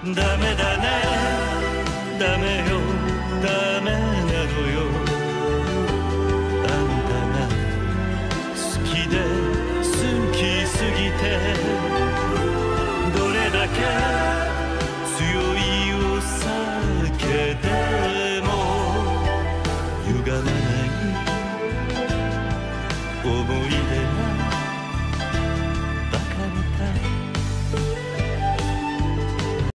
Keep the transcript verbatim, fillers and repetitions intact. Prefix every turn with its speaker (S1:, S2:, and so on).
S1: ダメだねダメよダメなのよあんたが好きで好きすぎてどれだけ強いお酒でも歪まない思い出が